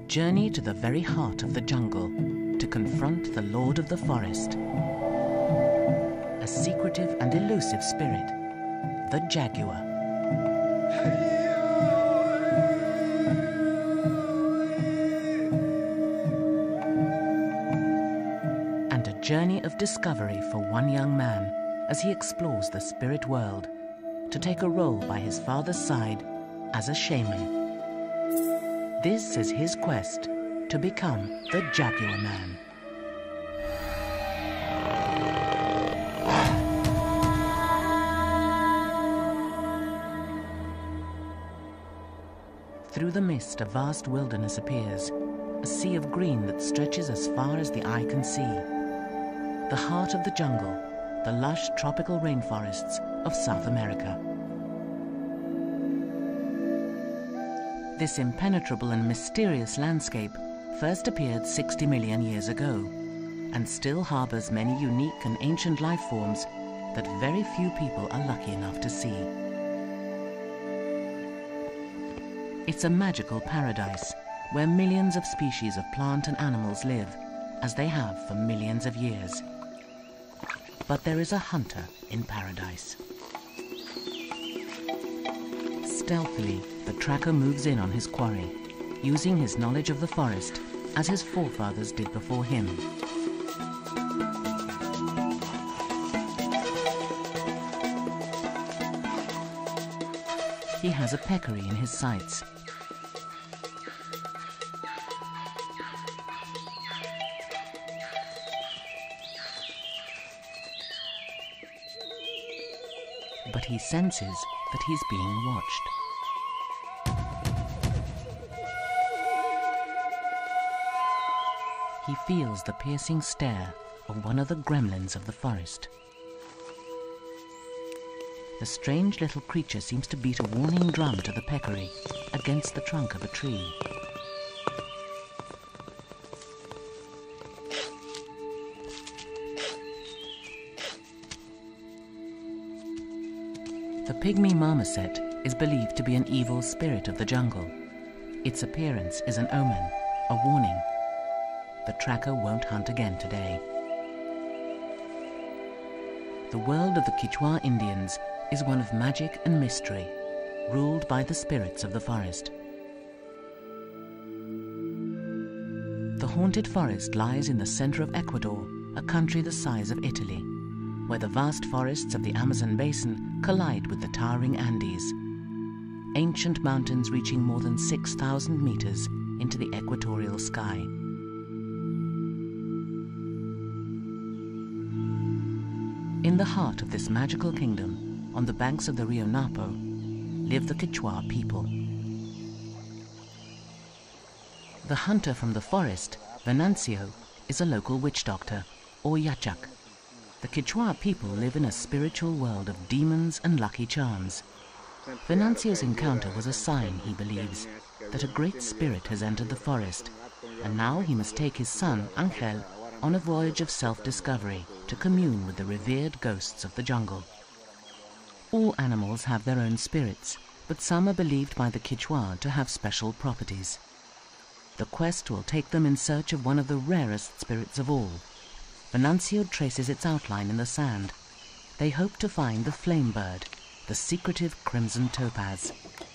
journey to the very heart of the jungle to confront the Lord of the Forest. A secretive and elusive spirit, the jaguar. And a journey of discovery for one young man as he explores the spirit world to take a role by his father's side as a shaman. This is his quest to become the Jaguar Man. Through the mist, a vast wilderness appears, a sea of green that stretches as far as the eye can see. The heart of the jungle, the lush tropical rainforests of South America. This impenetrable and mysterious landscape first appeared 60 million years ago and still harbors many unique and ancient life forms that very few people are lucky enough to see. It's a magical paradise where millions of species of plant and animals live, as they have for millions of years. But there is a hunter in paradise. Stealthily, the tracker moves in on his quarry, using his knowledge of the forest as his forefathers did before him. He has a peccary in his sights. But he senses that he's being watched. He feels the piercing stare of one of the gremlins of the forest. The strange little creature seems to beat a warning drum to the peccary against the trunk of a tree. The pygmy marmoset is believed to be an evil spirit of the jungle. Its appearance is an omen, a warning. The tracker won't hunt again today. The world of the Quechua Indians is one of magic and mystery, ruled by the spirits of the forest. The haunted forest lies in the center of Ecuador, a country the size of Italy, where the vast forests of the Amazon basin collide with the towering Andes, ancient mountains reaching more than 6,000 meters into the equatorial sky. In the heart of this magical kingdom, on the banks of the Rio Napo, live the Quechua people. The hunter from the forest, Venancio, is a local witch doctor, or Yachak. The Quechua people live in a spiritual world of demons and lucky charms. Venancio's encounter was a sign, he believes, that a great spirit has entered the forest, and now he must take his son, Angel, on a voyage of self-discovery to commune with the revered ghosts of the jungle. All animals have their own spirits, but some are believed by the Quechua to have special properties. The quest will take them in search of one of the rarest spirits of all. Venancio traces its outline in the sand. They hope to find the flame bird, the secretive crimson topaz.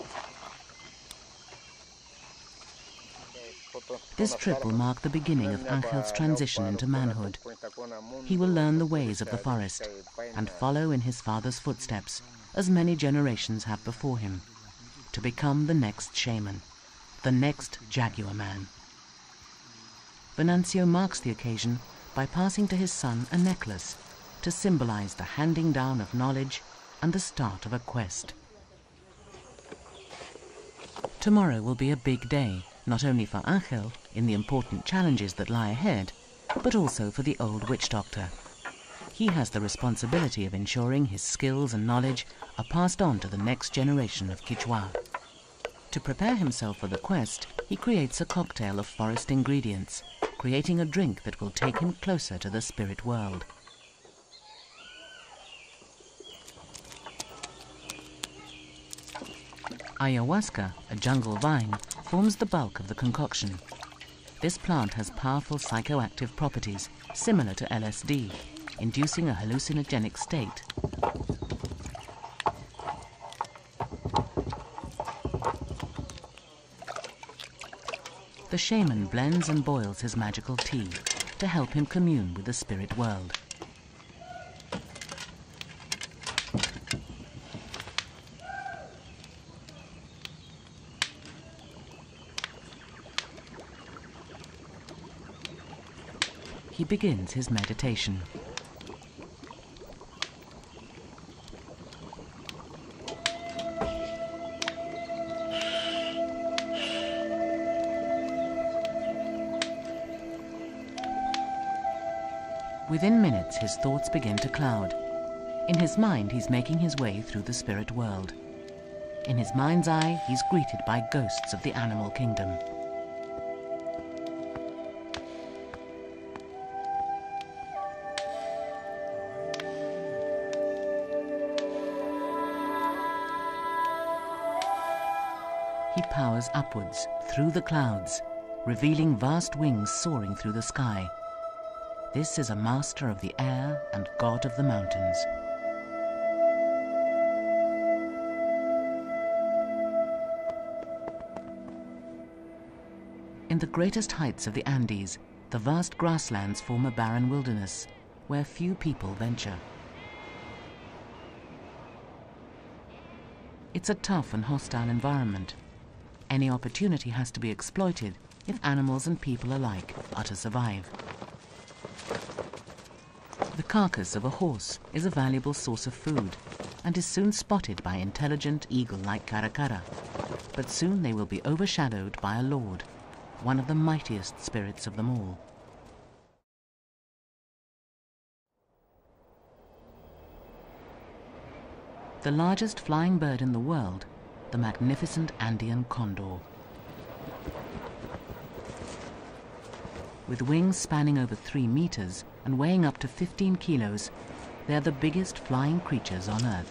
This trip will mark the beginning of Angel's transition into manhood. He will learn the ways of the forest and follow in his father's footsteps, as many generations have before him, to become the next shaman, the next Jaguar Man. Venancio marks the occasion by passing to his son a necklace to symbolize the handing down of knowledge and the start of a quest. Tomorrow will be a big day, not only for Angel in the important challenges that lie ahead, but also for the old witch doctor. He has the responsibility of ensuring his skills and knowledge are passed on to the next generation of Quechua. To prepare himself for the quest, he creates a cocktail of forest ingredients, creating a drink that will take him closer to the spirit world. Ayahuasca, a jungle vine, forms the bulk of the concoction, This plant has powerful psychoactive properties similar to LSD, inducing a hallucinogenic state. The shaman blends and boils his magical tea to help him commune with the spirit world. He begins his meditation. Within minutes, his thoughts begin to cloud. In his mind, he's making his way through the spirit world. In his mind's eye, he's greeted by ghosts of the animal kingdom. He powers upwards, through the clouds, revealing vast wings soaring through the sky. This is a master of the air and god of the mountains. In the greatest heights of the Andes, the vast grasslands form a barren wilderness where few people venture. It's a tough and hostile environment. Any opportunity has to be exploited if animals and people alike are to survive. The carcass of a horse is a valuable source of food and is soon spotted by intelligent eagle-like caracara. But soon they will be overshadowed by a lord, one of the mightiest spirits of them all. The largest flying bird in the world, the magnificent Andean condor. With wings spanning over 3 meters and weighing up to 15 kilos, they are the biggest flying creatures on Earth.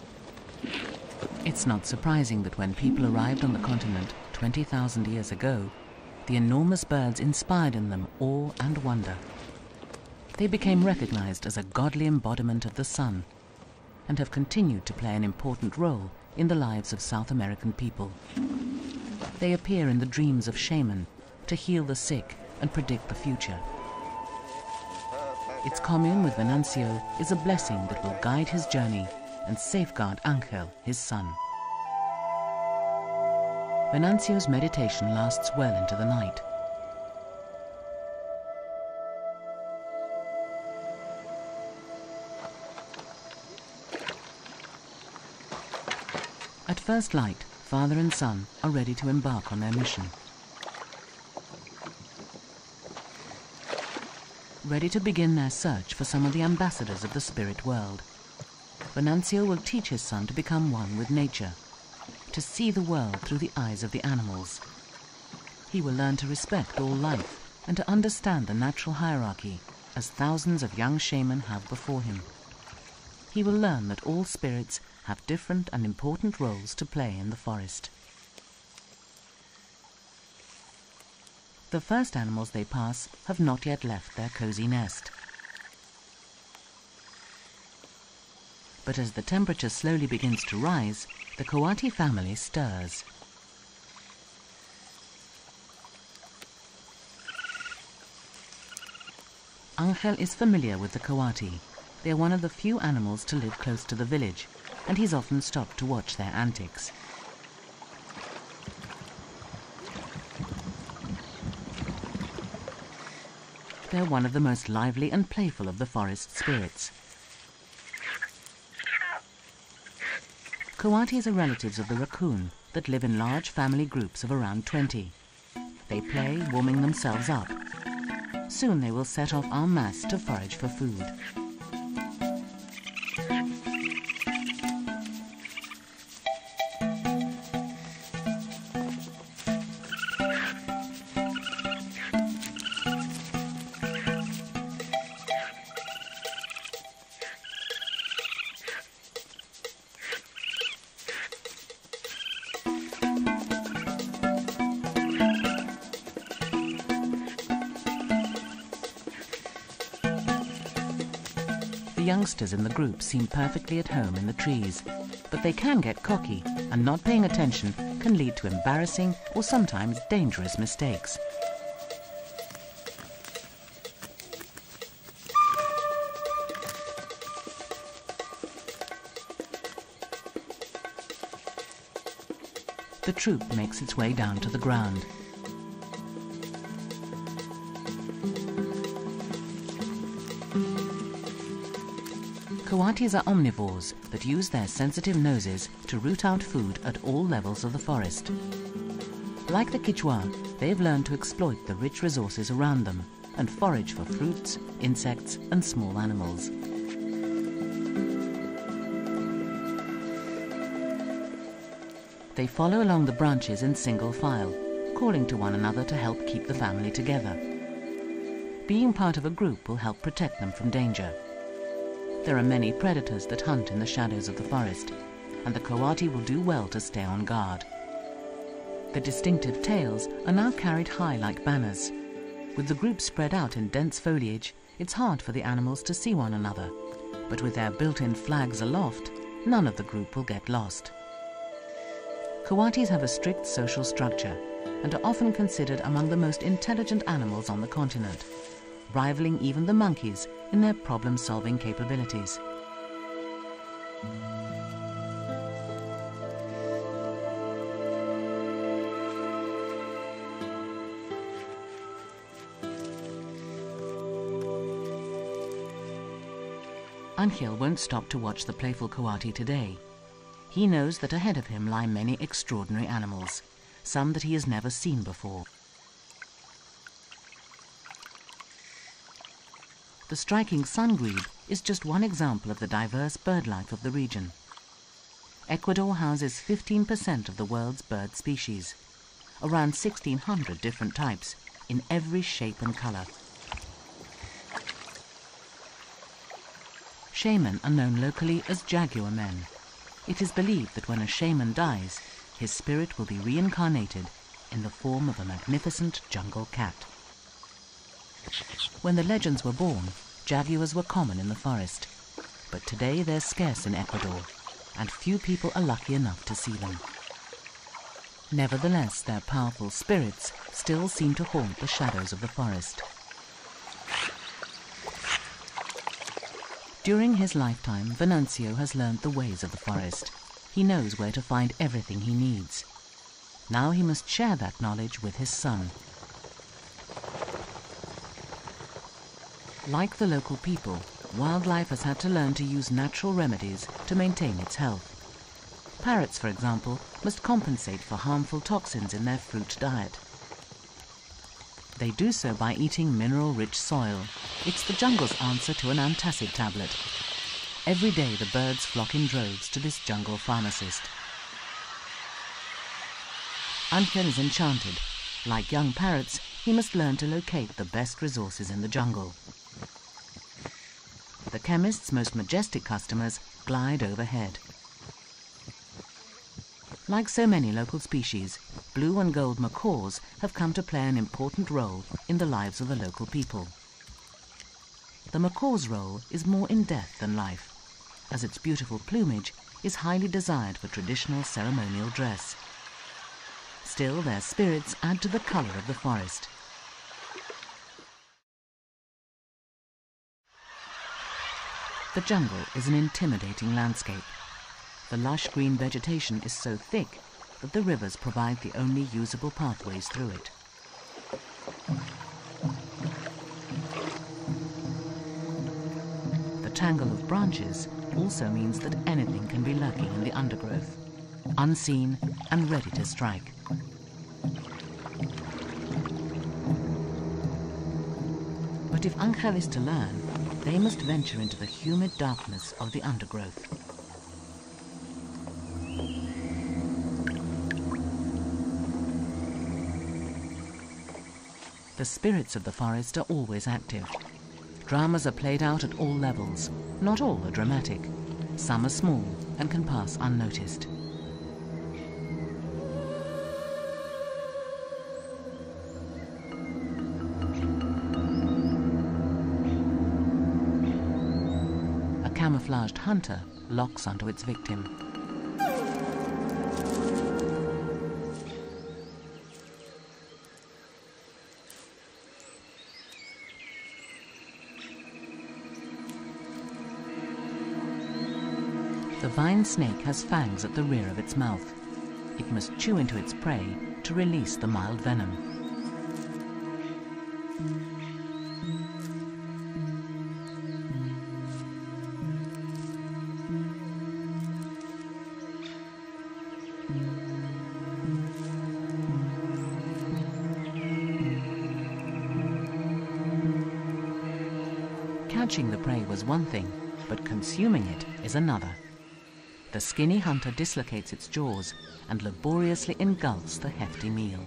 It's not surprising that when people arrived on the continent 20,000 years ago, the enormous birds inspired in them awe and wonder. They became recognized as a godly embodiment of the sun and have continued to play an important role in the lives of South American people. They appear in the dreams of shaman to heal the sick and predict the future. Its commune with Venancio is a blessing that will guide his journey and safeguard Angel, his son. Venancio's meditation lasts well into the night. At first light, father and son are ready to embark on their mission. Ready to begin their search for some of the ambassadors of the spirit world. Venancio will teach his son to become one with nature, to see the world through the eyes of the animals. He will learn to respect all life and to understand the natural hierarchy as thousands of young shaman have before him. He will learn that all spirits have different and important roles to play in the forest. The first animals they pass have not yet left their cozy nest. But as the temperature slowly begins to rise, the coati family stirs. Angel is familiar with the coati. They are one of the few animals to live close to the village, and he's often stopped to watch their antics. They're one of the most lively and playful of the forest spirits. Coatis are relatives of the raccoon that live in large family groups of around 20. They play, warming themselves up. Soon they will set off en masse to forage for food. youngsters in the group seem perfectly at home in the trees, but they can get cocky, and not paying attention can lead to embarrassing or sometimes dangerous mistakes. The troop makes its way down to the ground. Coatis are omnivores that use their sensitive noses to root out food at all levels of the forest. Like the Quichua, they've learned to exploit the rich resources around them and forage for fruits, insects, and small animals. They follow along the branches in single file, calling to one another to help keep the family together. Being part of a group will help protect them from danger. There are many predators that hunt in the shadows of the forest, and the coati will do well to stay on guard. The distinctive tails are now carried high like banners. With the group spread out in dense foliage, it's hard for the animals to see one another, but with their built-in flags aloft, none of the group will get lost. Coatis have a strict social structure and are often considered among the most intelligent animals on the continent, rivaling even the monkeys in their problem-solving capabilities. Angel won't stop to watch the playful coati today. He knows that ahead of him lie many extraordinary animals, some that he has never seen before. The striking sun grebe is just one example of the diverse bird life of the region. Ecuador houses 15% of the world's bird species, around 1,600 different types in every shape and color. Shaman are known locally as jaguar men. It is believed that when a shaman dies, his spirit will be reincarnated in the form of a magnificent jungle cat. When the legends were born, jaguars were common in the forest, but today they're scarce in Ecuador, and few people are lucky enough to see them. Nevertheless, their powerful spirits still seem to haunt the shadows of the forest. During his lifetime, Venancio has learned the ways of the forest. He knows where to find everything he needs. Now he must share that knowledge with his son. Like the local people, wildlife has had to learn to use natural remedies to maintain its health. Parrots, for example, must compensate for harmful toxins in their fruit diet. They do so by eating mineral-rich soil. It's the jungle's answer to an antacid tablet. Every day the birds flock in droves to this jungle pharmacist. Angel is enchanted. Like young parrots, he must learn to locate the best resources in the jungle. The chemist's most majestic customers glide overhead. Like so many local species, blue and gold macaws have come to play an important role in the lives of the local people. The macaw's role is more in death than life, as its beautiful plumage is highly desired for traditional ceremonial dress. Still, their spirits add to the color of the forest. The jungle is an intimidating landscape. The lush green vegetation is so thick that the rivers provide the only usable pathways through it. The tangle of branches also means that anything can be lurking in the undergrowth, unseen and ready to strike. But if Angel is to learn, they must venture into the humid darkness of the undergrowth. The spirits of the forest are always active. Dramas are played out at all levels. Not all are dramatic. Some are small and can pass unnoticed. camouflaged hunter locks onto its victim. The vine snake has fangs at the rear of its mouth. It must chew into its prey to release the mild venom. Catching the prey was one thing, but consuming it is another. The skinny hunter dislocates its jaws and laboriously engulfs the hefty meal.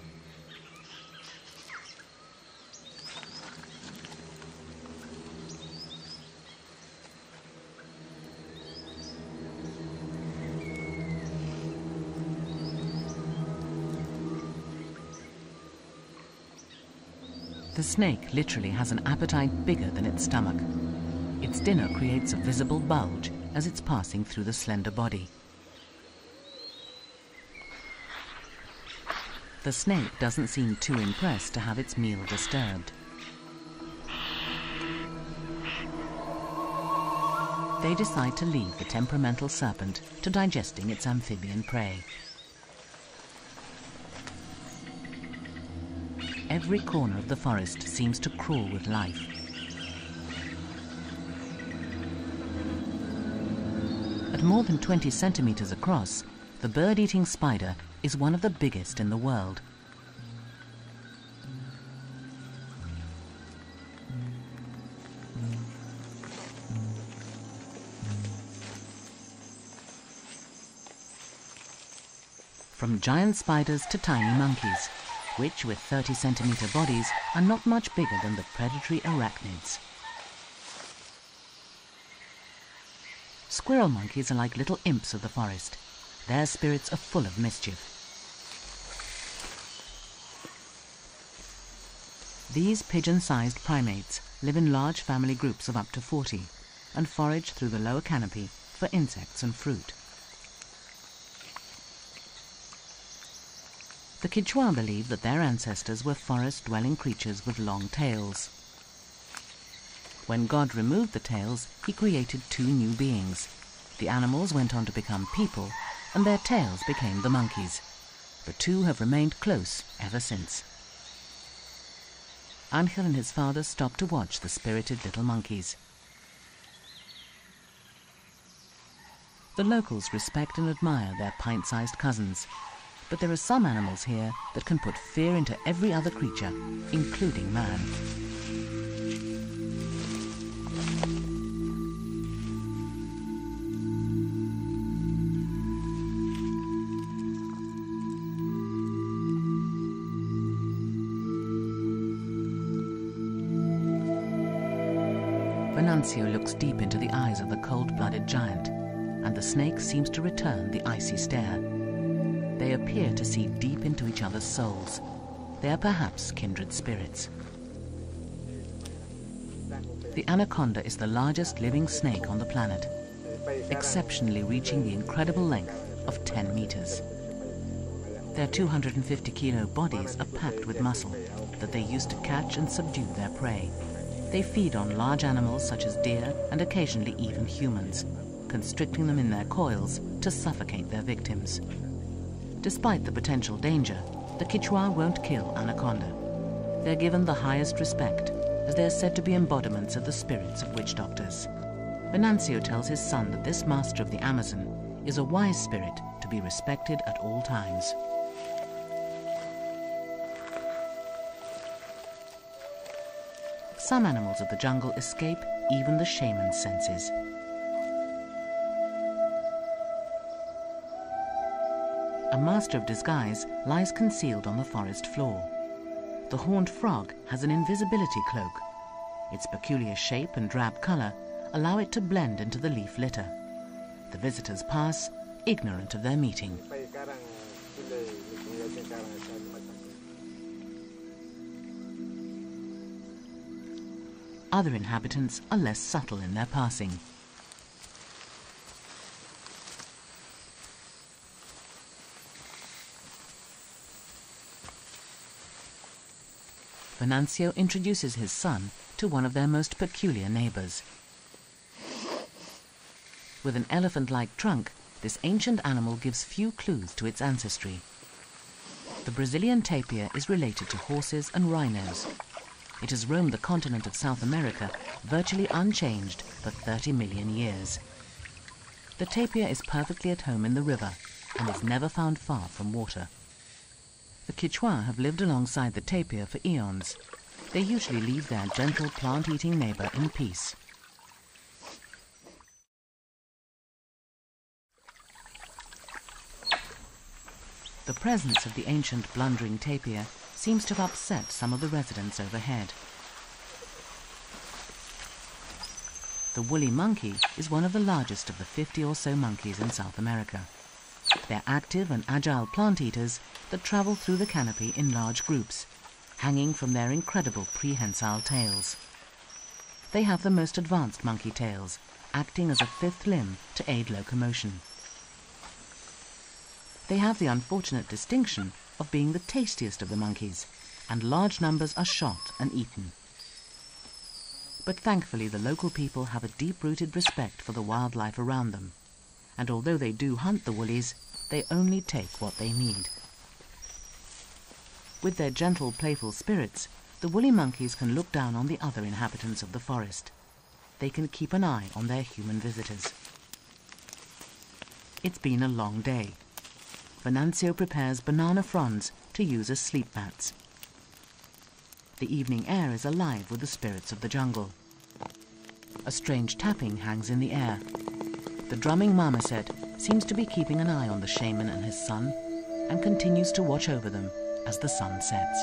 The snake literally has an appetite bigger than its stomach. Its dinner creates a visible bulge as it's passing through the slender body. The snake doesn't seem too impressed to have its meal disturbed. They decide to leave the temperamental serpent to digesting its amphibian prey. Every corner of the forest seems to crawl with life. At more than 20 centimeters across, the bird-eating spider is one of the biggest in the world. From giant spiders to tiny monkeys, which with 30-centimeter bodies are not much bigger than the predatory arachnids. Squirrel monkeys are like little imps of the forest. Their spirits are full of mischief. These pigeon-sized primates live in large family groups of up to 40 and forage through the lower canopy for insects and fruit. The Quechua believe that their ancestors were forest-dwelling creatures with long tails. When God removed the tails, he created two new beings. The animals went on to become people, and their tails became the monkeys. The two have remained close ever since. Angel and his father stopped to watch the spirited little monkeys. The locals respect and admire their pint-sized cousins, but there are some animals here that can put fear into every other creature, including man. Venancio looks deep into the eyes of the cold-blooded giant, and the snake seems to return the icy stare. They appear to see deep into each other's souls. They are perhaps kindred spirits. The anaconda is the largest living snake on the planet, exceptionally reaching the incredible length of 10 meters. Their 250-kilo bodies are packed with muscle that they use to catch and subdue their prey. They feed on large animals such as deer and occasionally even humans, constricting them in their coils to suffocate their victims. Despite the potential danger, the Quechua won't kill anaconda. They're given the highest respect, as they are said to be embodiments of the spirits of witch doctors. Venancio tells his son that this master of the Amazon is a wise spirit to be respected at all times. Some animals of the jungle escape even the shaman's senses. A master of disguise lies concealed on the forest floor. The horned frog has an invisibility cloak. Its peculiar shape and drab color allow it to blend into the leaf litter. The visitors pass, ignorant of their meeting. Other inhabitants are less subtle in their passing. Venancio introduces his son to one of their most peculiar neighbors. With an elephant-like trunk, this ancient animal gives few clues to its ancestry. The Brazilian tapir is related to horses and rhinos. It has roamed the continent of South America virtually unchanged for 30 million years. The tapir is perfectly at home in the river and is never found far from water. The Quichua have lived alongside the tapir for eons. They usually leave their gentle plant-eating neighbor in peace. The presence of the ancient blundering tapir seems to have upset some of the residents overhead. The woolly monkey is one of the largest of the 50 or so monkeys in South America. They're active and agile plant eaters that travel through the canopy in large groups, hanging from their incredible prehensile tails. They have the most advanced monkey tails, acting as a fifth limb to aid locomotion. They have the unfortunate distinction of being the tastiest of the monkeys, and large numbers are shot and eaten. But thankfully the local people have a deep-rooted respect for the wildlife around them, and although they do hunt the woolies, they only take what they need. With their gentle, playful spirits, the woolly monkeys can look down on the other inhabitants of the forest. They can keep an eye on their human visitors. It's been a long day. Venancio prepares banana fronds to use as sleep mats. The evening air is alive with the spirits of the jungle. A strange tapping hangs in the air. The drumming marmoset seems to be keeping an eye on the shaman and his son, and continues to watch over them as the sun sets.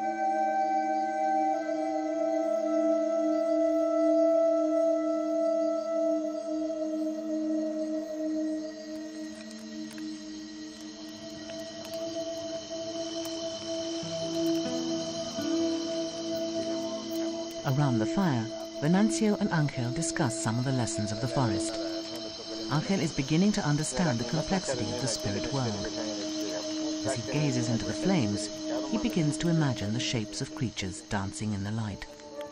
Around the fire, Venancio and Angel discuss some of the lessons of the forest. Angel is beginning to understand the complexity of the spirit world. As he gazes into the flames, he begins to imagine the shapes of creatures dancing in the light.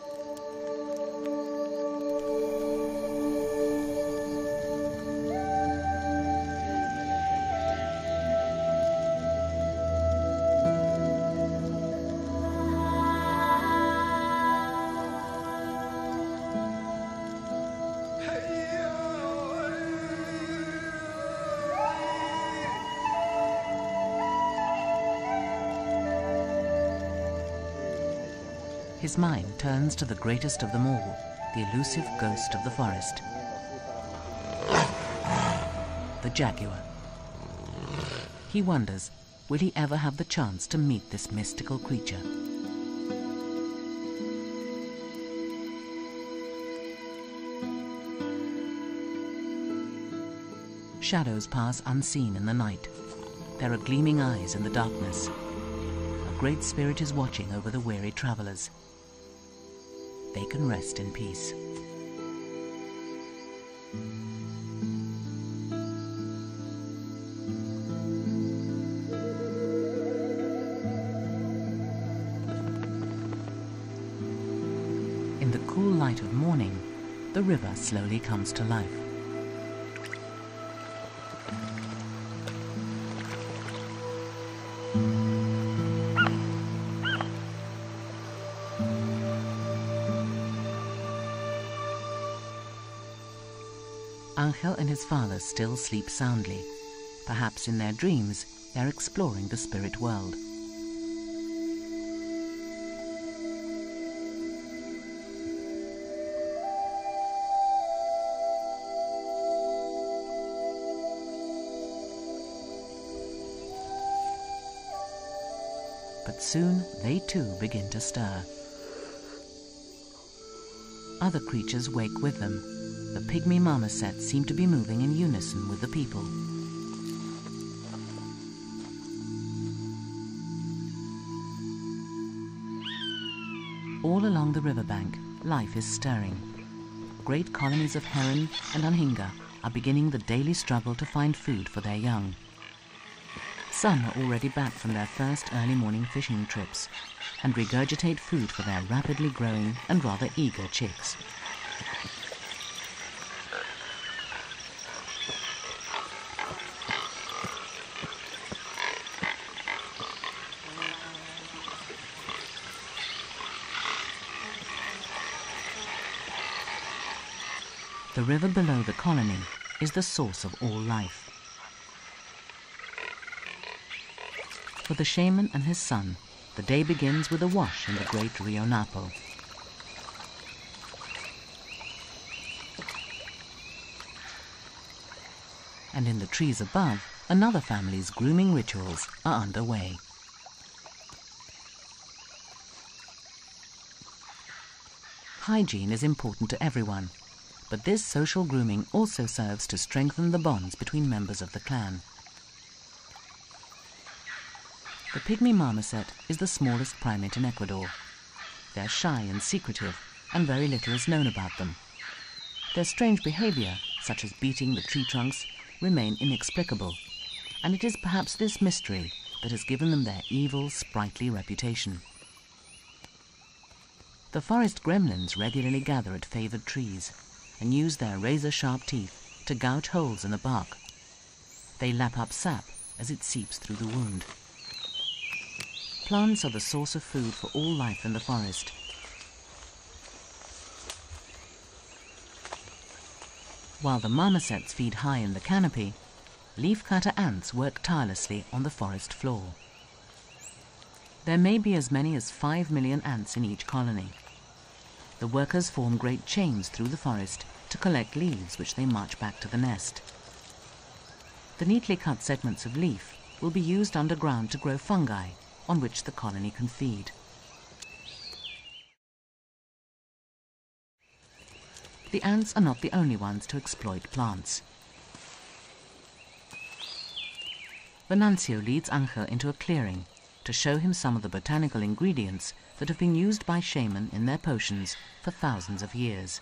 His mind turns to the greatest of them all, the elusive ghost of the forest, the jaguar. He wonders, will he ever have the chance to meet this mystical creature? Shadows pass unseen in the night. There are gleaming eyes in the darkness. A great spirit is watching over the weary travelers. They can rest in peace. In the cool light of morning, the river slowly comes to life. Angel and his father still sleep soundly. Perhaps in their dreams, they're exploring the spirit world. But soon they too begin to stir. Other creatures wake with them. The pygmy marmosets seem to be moving in unison with the people. All along the riverbank, life is stirring. Great colonies of heron and anhinga are beginning the daily struggle to find food for their young. Some are already back from their first early morning fishing trips and regurgitate food for their rapidly growing and rather eager chicks. The river below the colony is the source of all life. For the shaman and his son, the day begins with a wash in the great Rio Napo. And in the trees above, another family's grooming rituals are underway. Hygiene is important to everyone, but this social grooming also serves to strengthen the bonds between members of the clan. The pygmy marmoset is the smallest primate in Ecuador. They're shy and secretive, and very little is known about them. Their strange behavior, such as beating the tree trunks, remain inexplicable, and it is perhaps this mystery that has given them their evil, sprightly reputation. The forest gremlins regularly gather at favored trees and use their razor-sharp teeth to gouge holes in the bark. They lap up sap as it seeps through the wound. Plants are the source of food for all life in the forest. While the marmosets feed high in the canopy, leafcutter ants work tirelessly on the forest floor. There may be as many as 5 million ants in each colony. The workers form great chains through the forest to collect leaves which they march back to the nest. The neatly cut segments of leaf will be used underground to grow fungi on which the colony can feed. The ants are not the only ones to exploit plants. Venancio leads Angel into a clearing to show him some of the botanical ingredients that have been used by shaman in their potions for thousands of years.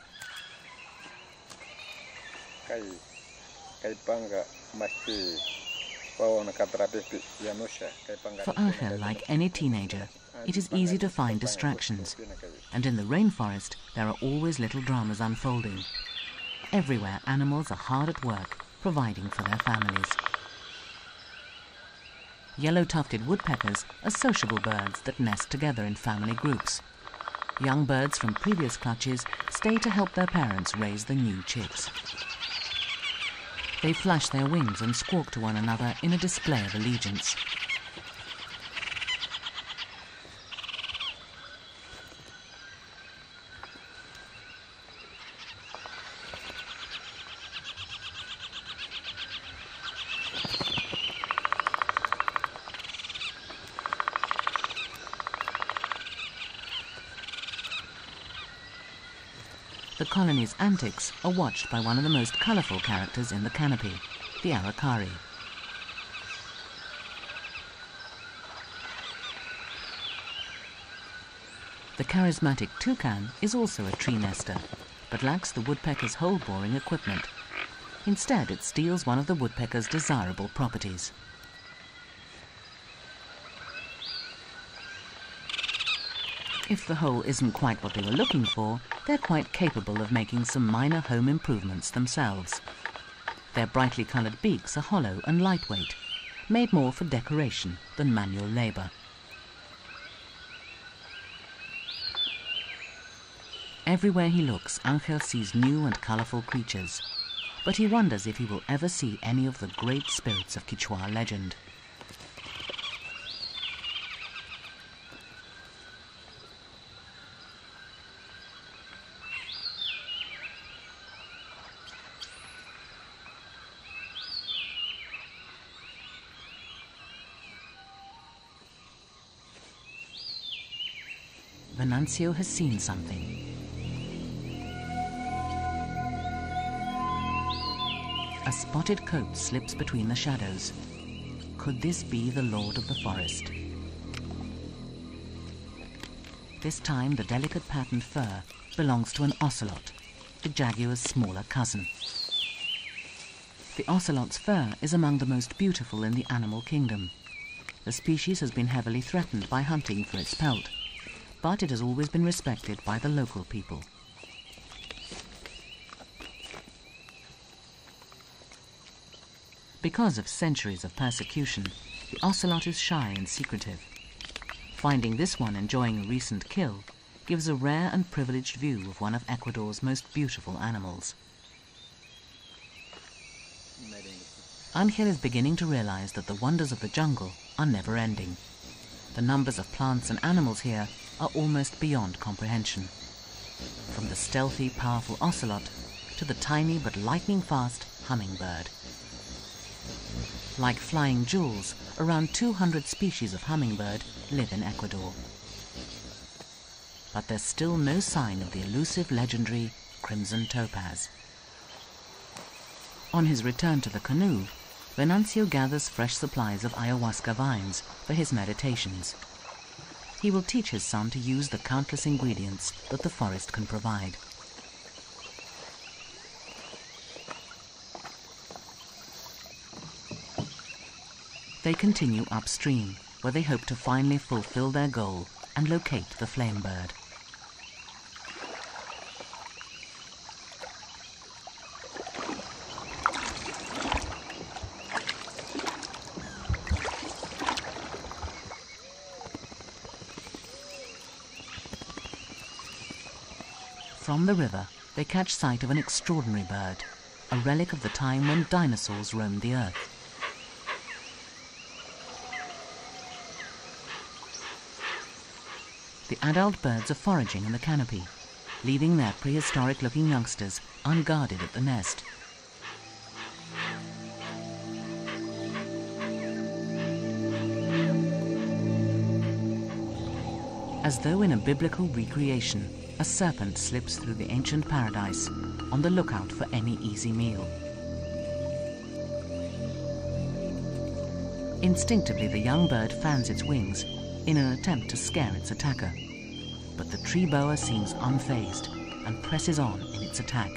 For Angel, like any teenager, it is easy to find distractions, and in the rainforest there are always little dramas unfolding. Everywhere animals are hard at work, providing for their families. Yellow-tufted woodpeckers are sociable birds that nest together in family groups. Young birds from previous clutches stay to help their parents raise the new chicks. They flash their wings and squawk to one another in a display of allegiance. The colony's antics are watched by one of the most colourful characters in the canopy, the aracari. The charismatic toucan is also a tree nester, but lacks the woodpecker's hole-boring equipment. Instead, it steals one of the woodpecker's desirable properties. If the hole isn't quite what they were looking for, they're quite capable of making some minor home improvements themselves. Their brightly coloured beaks are hollow and lightweight, made more for decoration than manual labour. Everywhere he looks, Angel sees new and colourful creatures, but he wonders if he will ever see any of the great spirits of Quechua legend. Venancio has seen something. A spotted coat slips between the shadows. Could this be the Lord of the Forest? This time the delicate patterned fur belongs to an ocelot, the jaguar's smaller cousin. The ocelot's fur is among the most beautiful in the animal kingdom, the species has been heavily threatened by hunting for its pelt, but it has always been respected by the local people. Because of centuries of persecution, the ocelot is shy and secretive. Finding this one enjoying a recent kill gives a rare and privileged view of one of Ecuador's most beautiful animals. Angel is beginning to realize that the wonders of the jungle are never-ending. The numbers of plants and animals here are almost beyond comprehension. From the stealthy, powerful ocelot to the tiny but lightning-fast hummingbird. Like flying jewels, around 200 species of hummingbird live in Ecuador. But there's still no sign of the elusive, legendary crimson topaz. On his return to the canoe, Venancio gathers fresh supplies of ayahuasca vines for his meditations. He will teach his son to use the countless ingredients that the forest can provide. They continue upstream, where they hope to finally fulfill their goal and locate the flame bird. From the river, they catch sight of an extraordinary bird, a relic of the time when dinosaurs roamed the earth. The adult birds are foraging in the canopy, leaving their prehistoric-looking youngsters unguarded at the nest. As though in a biblical recreation, a serpent slips through the ancient paradise, on the lookout for any easy meal. Instinctively, the young bird fans its wings in an attempt to scare its attacker. But the tree boa seems unfazed and presses on in its attack.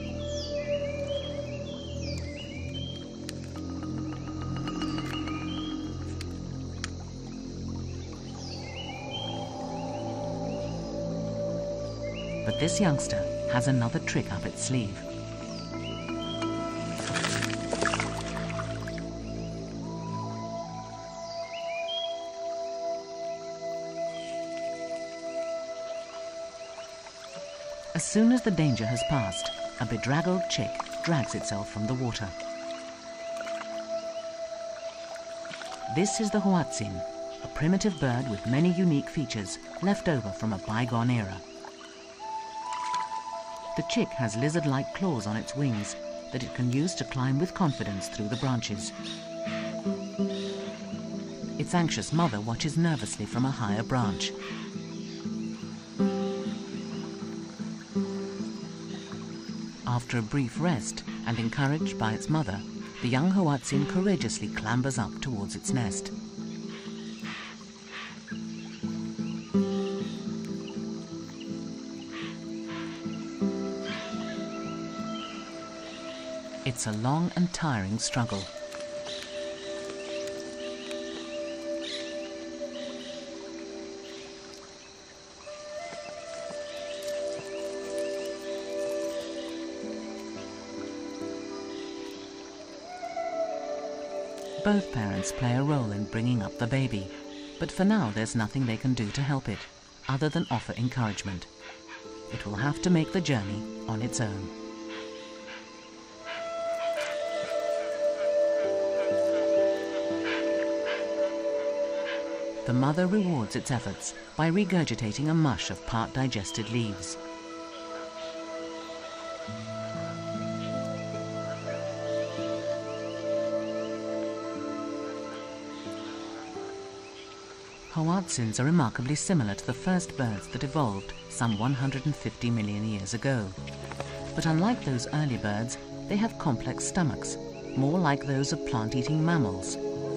But this youngster has another trick up its sleeve. As soon as the danger has passed, a bedraggled chick drags itself from the water. This is the huatzin, a primitive bird with many unique features left over from a bygone era. The chick has lizard-like claws on its wings that it can use to climb with confidence through the branches. Its anxious mother watches nervously from a higher branch. After a brief rest, and encouraged by its mother, the young huatzin courageously clambers up towards its nest. It's a long and tiring struggle. Both parents play a role in bringing up the baby, but for now there's nothing they can do to help it, other than offer encouragement. It will have to make the journey on its own. The mother rewards its efforts by regurgitating a mush of part-digested leaves. Huatzins are remarkably similar to the first birds that evolved some 150 million years ago. But unlike those early birds, they have complex stomachs, more like those of plant-eating mammals.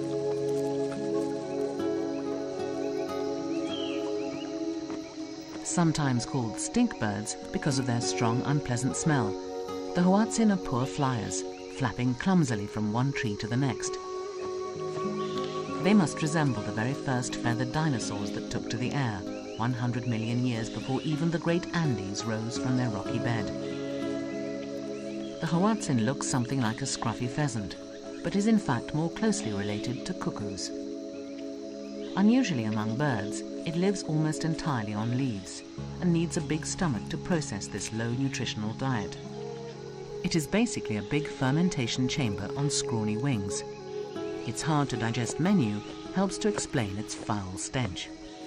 Sometimes called stink birds because of their strong, unpleasant smell, the huatzin are poor flyers, flapping clumsily from one tree to the next. They must resemble the very first feathered dinosaurs that took to the air 100 million years before even the great Andes rose from their rocky bed. The Hoatzin looks something like a scruffy pheasant, but is in fact more closely related to cuckoos. Unusually among birds, it lives almost entirely on leaves and needs a big stomach to process this low nutritional diet. It is basically a big fermentation chamber on scrawny wings. Its hard-to-digest menu helps to explain its foul stench.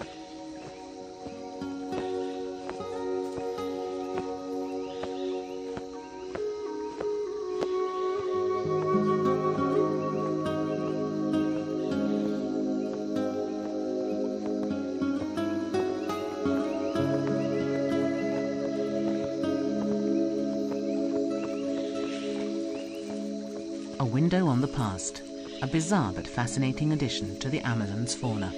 A window on the past, a bizarre but fascinating addition to the Amazon's fauna.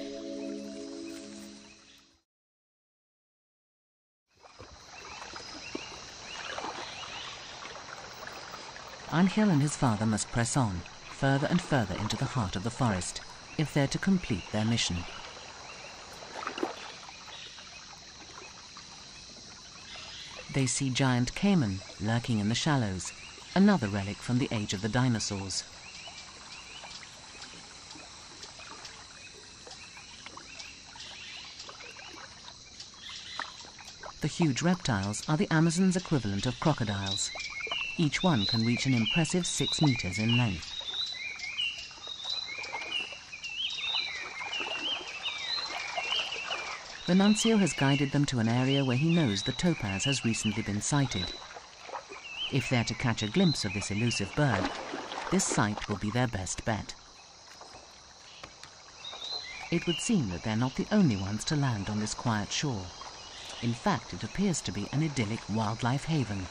Angel and his father must press on, further and further into the heart of the forest, if they're to complete their mission. They see giant caiman lurking in the shallows, another relic from the age of the dinosaurs. The huge reptiles are the Amazon's equivalent of crocodiles. Each one can reach an impressive 6 meters in length. Venancio has guided them to an area where he knows the topaz has recently been sighted. If they're to catch a glimpse of this elusive bird, this sight will be their best bet. It would seem that they're not the only ones to land on this quiet shore. In fact, it appears to be an idyllic wildlife haven.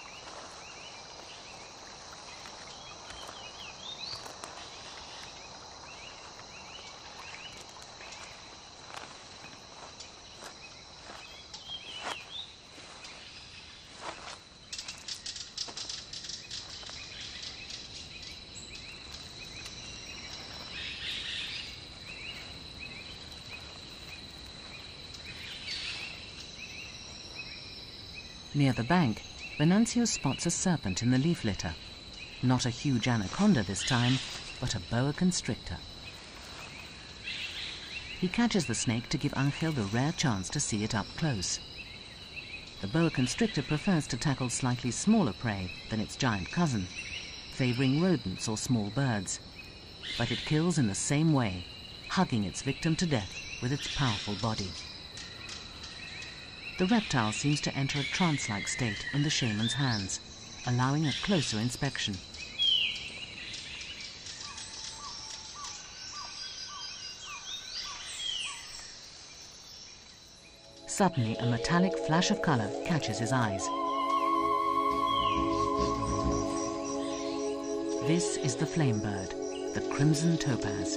Near the bank, Venancio spots a serpent in the leaf litter. Not a huge anaconda this time, but a boa constrictor. He catches the snake to give Angel the rare chance to see it up close. The boa constrictor prefers to tackle slightly smaller prey than its giant cousin, favoring rodents or small birds. But it kills in the same way, hugging its victim to death with its powerful body. The reptile seems to enter a trance-like state in the shaman's hands, allowing a closer inspection. Suddenly, a metallic flash of color catches his eyes. This is the flame bird, the crimson topaz.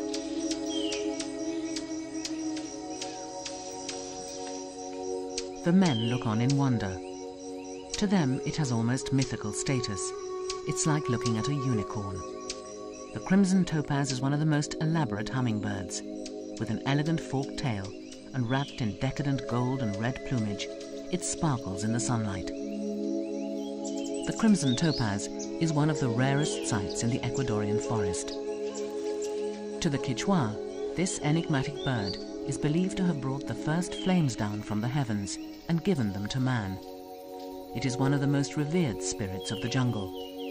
The men look on in wonder. To them, it has almost mythical status. It's like looking at a unicorn. The crimson topaz is one of the most elaborate hummingbirds. With an elegant forked tail and wrapped in decadent gold and red plumage, it sparkles in the sunlight. The crimson topaz is one of the rarest sights in the Ecuadorian forest. To the Quichua, this enigmatic bird is believed to have brought the first flames down from the heavens and given them to man. It is one of the most revered spirits of the jungle.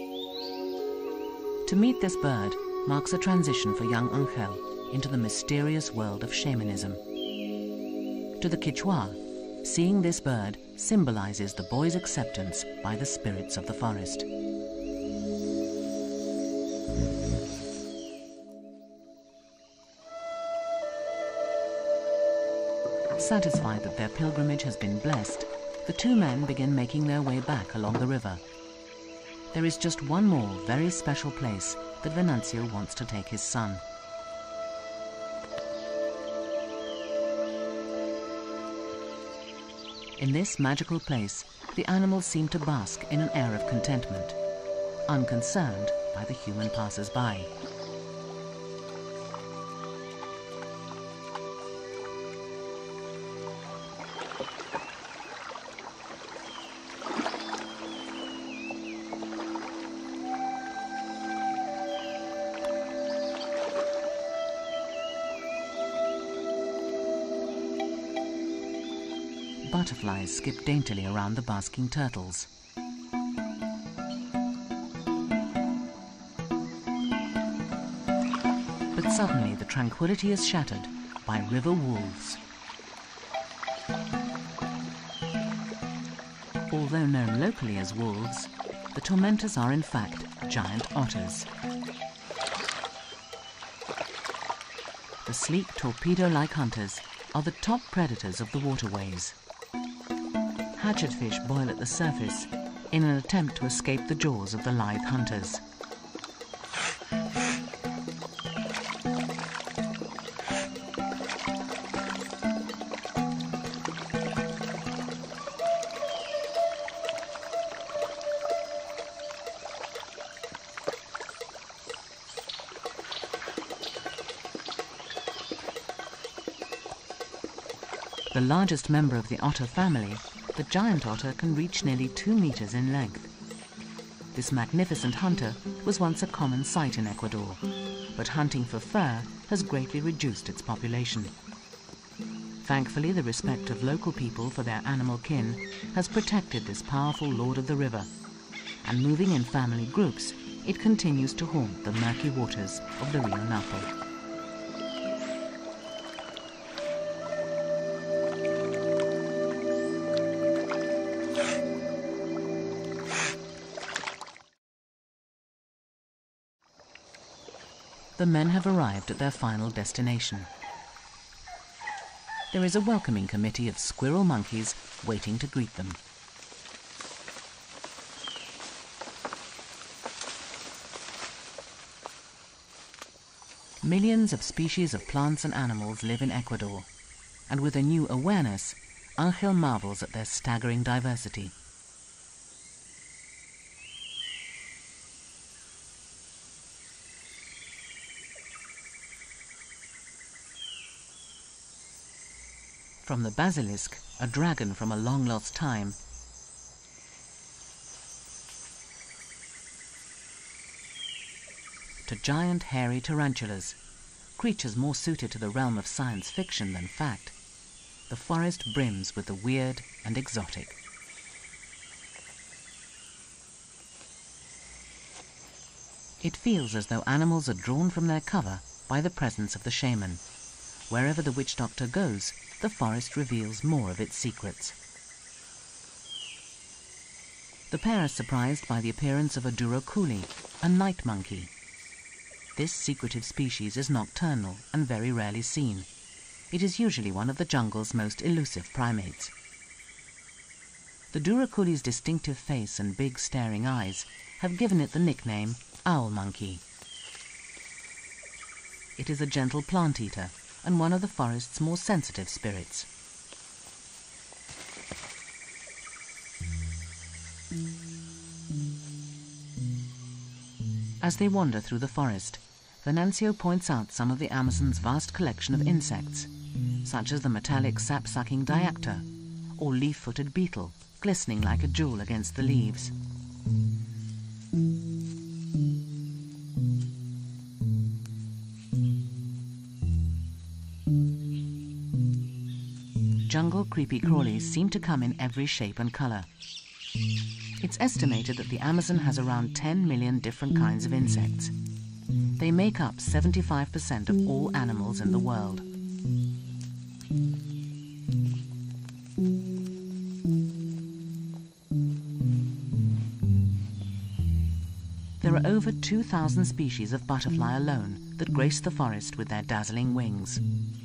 To meet this bird marks a transition for young Angel into the mysterious world of shamanism. To the Quichua, seeing this bird symbolizes the boy's acceptance by the spirits of the forest. Satisfied that their pilgrimage has been blessed, the two men begin making their way back along the river. There is just one more very special place that Venancio wants to take his son. In this magical place, the animals seem to bask in an air of contentment, unconcerned by the human passers-by. butterflies skip daintily around the basking turtles. But suddenly the tranquility is shattered by river wolves. Although known locally as wolves, the tormentors are in fact giant otters. The sleek torpedo-like hunters are the top predators of the waterways. Hatchetfish boil at the surface in an attempt to escape the jaws of the lithe hunters. The largest member of the otter family, the giant otter can reach nearly 2 meters in length. This magnificent hunter was once a common sight in Ecuador, but hunting for fur has greatly reduced its population. Thankfully, the respect of local people for their animal kin has protected this powerful lord of the river, and moving in family groups, it continues to haunt the murky waters of the Rio Napo. The men have arrived at their final destination. There is a welcoming committee of squirrel monkeys waiting to greet them. Millions of species of plants and animals live in Ecuador, and with a new awareness, Angel marvels at their staggering diversity. From the basilisk, a dragon from a long-lost time, to giant hairy tarantulas, creatures more suited to the realm of science fiction than fact, the forest brims with the weird and exotic. It feels as though animals are drawn from their cover by the presence of the shaman. Wherever the witch doctor goes, the forest reveals more of its secrets. The pair are surprised by the appearance of a duroculi, a night monkey. This secretive species is nocturnal and very rarely seen. It is usually one of the jungle's most elusive primates. The duraculi's distinctive face and big staring eyes have given it the nickname owl monkey. It is a gentle plant eater and one of the forest's more sensitive spirits. As they wander through the forest, Venancio points out some of the Amazon's vast collection of insects, such as the metallic sap-sucking diapter, or leaf-footed beetle, glistening like a jewel against the leaves. Jungle creepy crawlies seem to come in every shape and color. It's estimated that the Amazon has around 10 million different kinds of insects. They make up 75% of all animals in the world. There are over 2,000 species of butterfly alone that grace the forest with their dazzling wings.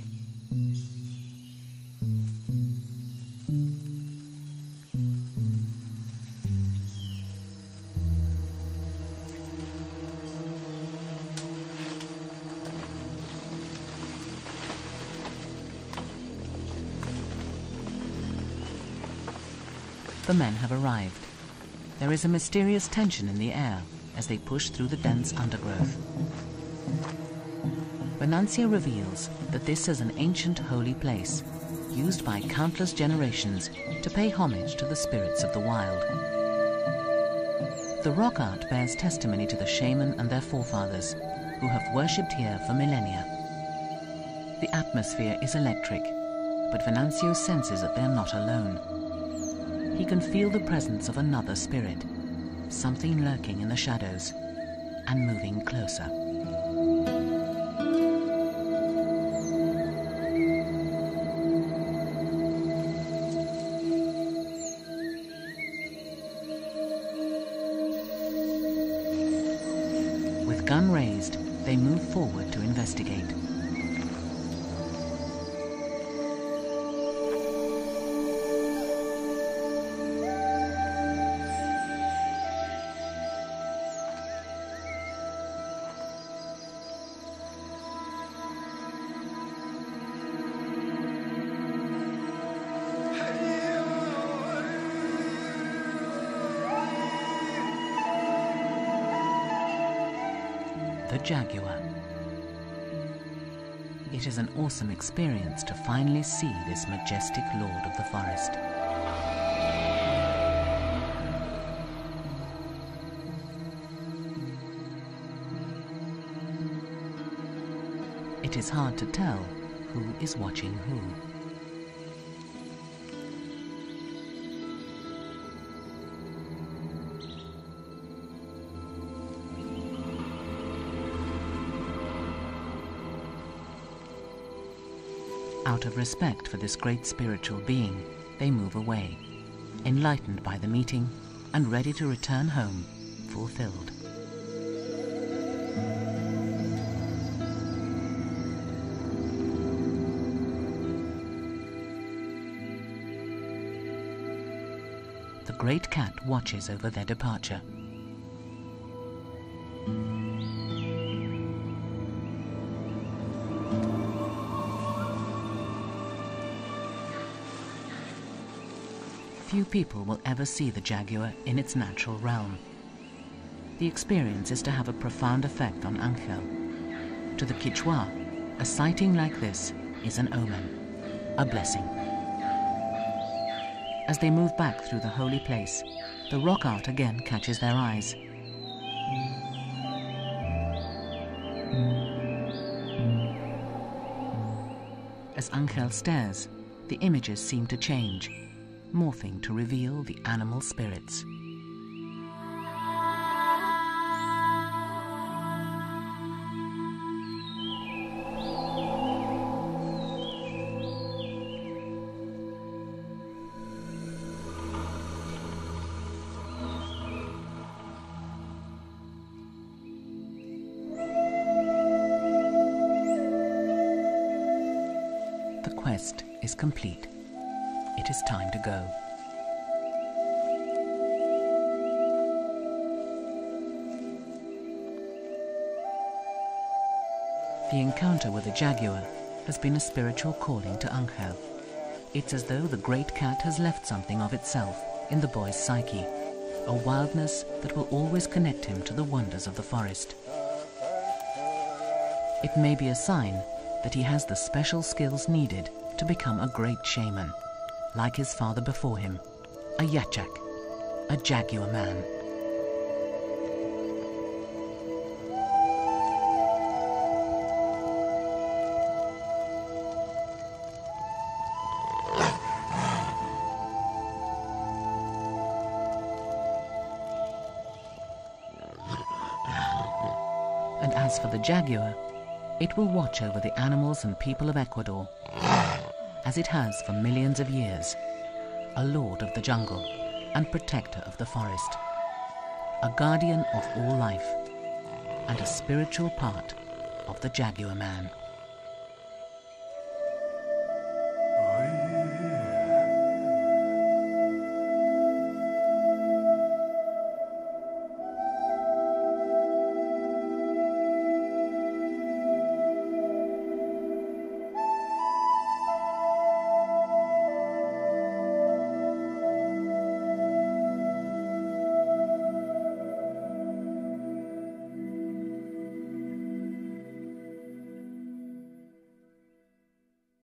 The men have arrived. There is a mysterious tension in the air as they push through the dense undergrowth. Venancio reveals that this is an ancient holy place, used by countless generations to pay homage to the spirits of the wild. The rock art bears testimony to the shaman and their forefathers, who have worshipped here for millennia. The atmosphere is electric. but Venancio senses that they're not alone. He can feel the presence of another spirit, something lurking in the shadows and moving closer. With gun raised, they move forward to investigate. The jaguar. It is an awesome experience to finally see this majestic lord of the forest. It is hard to tell who is watching who. Out of respect for this great spiritual being, they move away, enlightened by the meeting and ready to return home, fulfilled. The great cat watches over their departure. Few people will ever see the jaguar in its natural realm. The experience is to have a profound effect on Angel. To the Quichua, a sighting like this is an omen, a blessing. As they move back through the holy place, the rock art again catches their eyes. As Angel stares, the images seem to change, morphing to reveal the animal spirits. The quest is complete. It is time to go. The encounter with the jaguar has been a spiritual calling to Angel. It's as though the great cat has left something of itself in the boy's psyche, a wildness that will always connect him to the wonders of the forest. It may be a sign that he has the special skills needed to become a great shaman, like his father before him, a Yachak, a jaguar man. And as for the jaguar, it will watch over the animals and people of Ecuador, as it has for millions of years, a lord of the jungle and protector of the forest, a guardian of all life, and a spiritual part of the jaguar man.